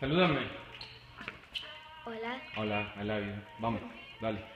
Salúdame. Hola. Hola, I love you. Vamos, dale.